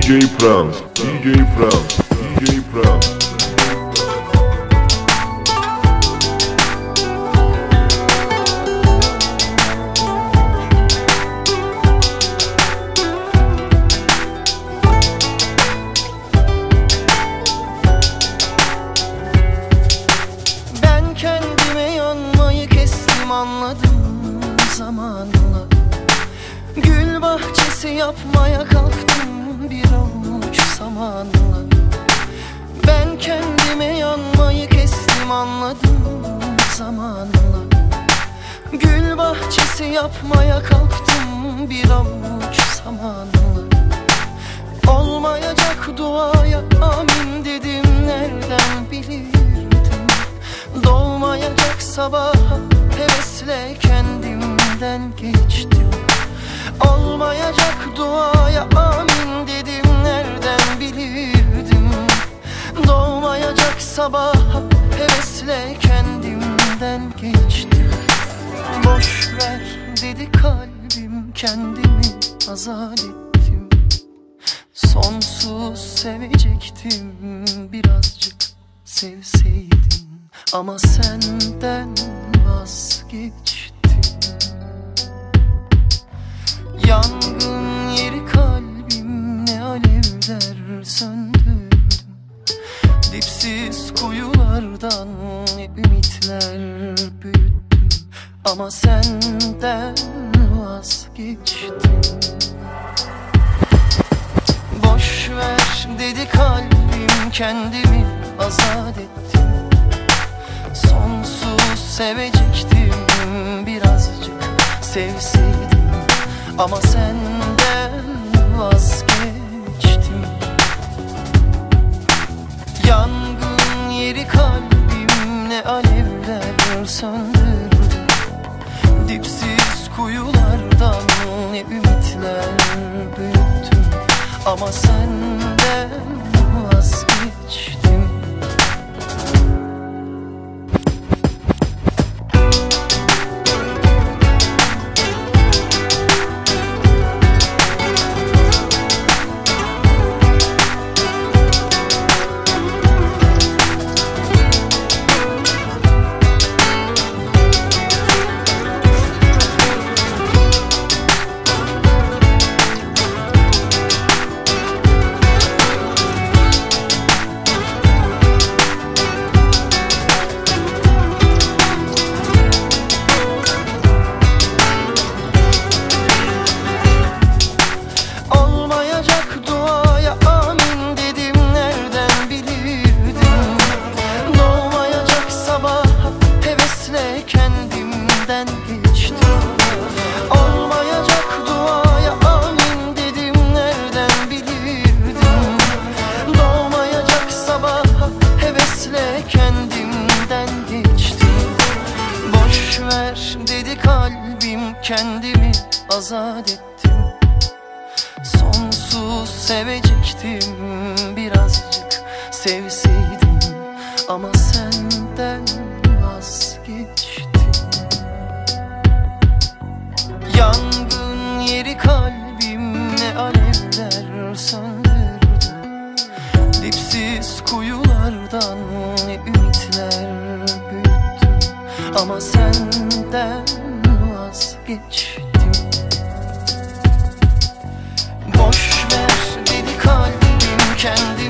DJ Franz, DJ Franz, DJ Franz. Ben kendime yanmayı kestim, anladım zamanla. Gül bahçesi yapmaya kalktım bir avuç samanla. Ben kendime yanmayı kestim, anladım zamanla. Gül bahçesi yapmaya kalktım bir avuç samanla. Olmayacak duaya amin dedim, nereden bilirdim. Doğmayacak sabaha hevesle kendimden geçtim. Olmayacak duaya amin dedim, nereden bilirdim. Doğmayacak sabaha hevesle kendimden geçtim. Boş ver dedi kalbim, kendimi azat ettim. Sonsuz sevecektim, birazcık sevseydim. Ama senden vazgeçtim. Yangın yeri kalbim, ne alevler söndürdüm. Dipsiz kuyulardan ne ümitler büyüttüm. Ama senden vazgeçtim. Boş ver dedi kalbim, kendimi azat ettim. Sonsuz sevecektim, birazcık sevseydim. Ama senden vazgeçtim. Yangın yeri kalbim, ne alevler söndürdüm. Dipsiz kuyulardan ne ümitler büyüttüm. Ama senden vazgeçtim. Dedi kalbim, kendimi azat ettim. Sonsuz sevecektim, birazcık sevseydim. Ama senden vazgeçtim. Yangın yeri kalbim, ne alevler söndürdüm. Dipsiz kuyulardan ne ümitler büyüttüm. Ama senden vazgeçtim. Boş ver dedi kalbim, kendi